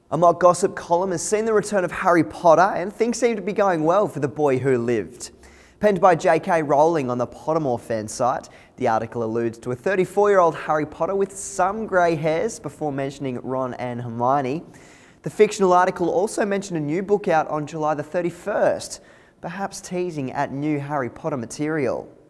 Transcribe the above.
A mock gossip column has seen the return of Harry Potter and things seem to be going well for the boy who lived. Penned by J.K. Rowling on the Pottermore fan site, the article alludes to a 34-year-old Harry Potter with some grey hairs before mentioning Ron and Hermione. The fictional article also mentioned a new book out on July the 31st, perhaps teasing at new Harry Potter material.